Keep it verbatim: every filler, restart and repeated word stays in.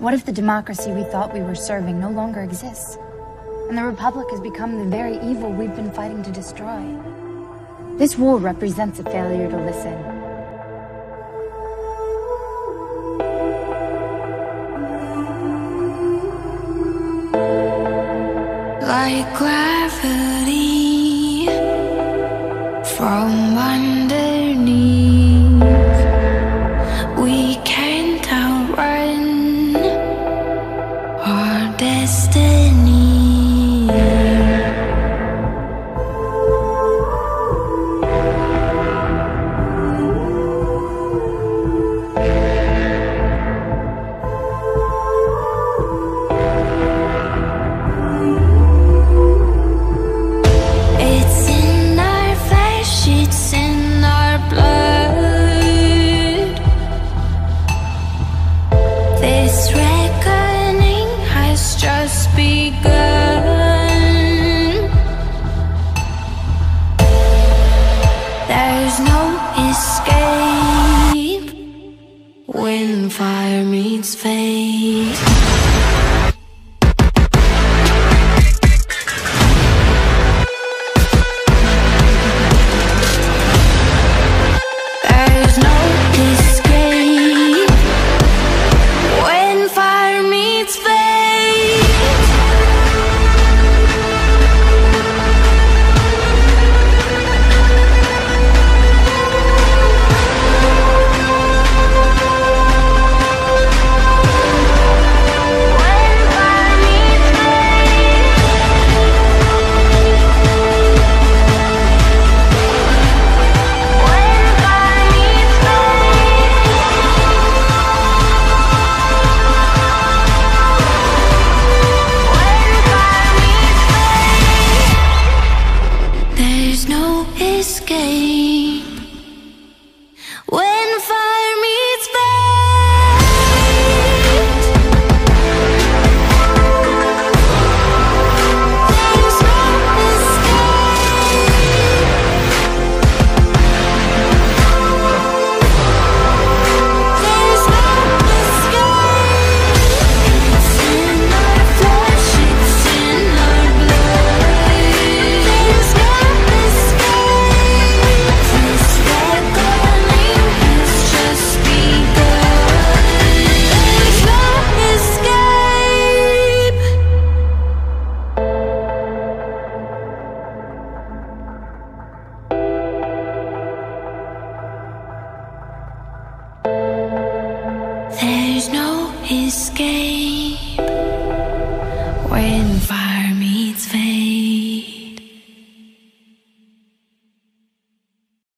What if the democracy we thought we were serving no longer exists, and the Republic has become the very evil we've been fighting to destroy? This war represents a failure to listen. Like gravity from underneath, we can't outrun our destiny. When fire meets fate, there's no escape. When fire meets fate, escape. When fire meets fate, there's no There's no escape.